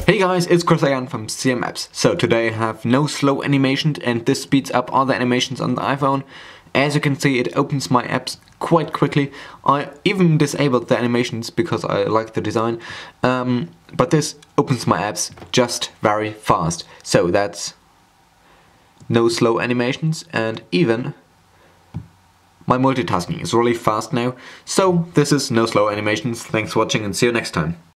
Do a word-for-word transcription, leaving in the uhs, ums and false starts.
Hey guys, it's Chris again from C M Apps. So today I have NoSlowAnimations, and this speeds up all the animations on the iPhone. As you can see, it opens my apps quite quickly. I even disabled the animations because I like the design, um, but this opens my apps just very fast. So that's NoSlowAnimations, and even my multitasking is really fast now. So this is NoSlowAnimations. Thanks for watching and see you next time.